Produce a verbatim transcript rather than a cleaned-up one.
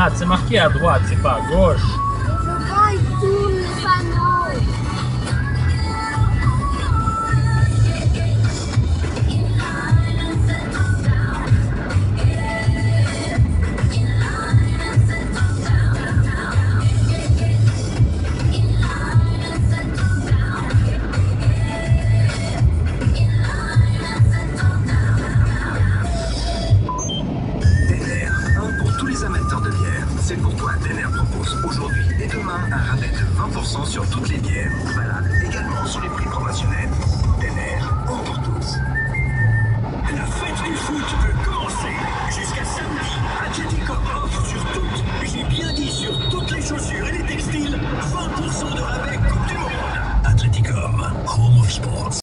Nat, c'est marqué à droite, c'est pas à gauche. Je veux pas, il tourne les panneaux. Tous les amateurs de bière, c'est pour toi. Denner propose aujourd'hui et demain un rabais de vingt pour cent sur toutes les bières, valable également sur les prix promotionnels. Denner, un pour tous. La fête du foot peut commencer. Jusqu'à samedi, Atletico offre sur toutes, j'ai bien dit sur toutes les chaussures et les textiles, vingt pour cent de rabais Coupe du Monde. Atletico, home of sports.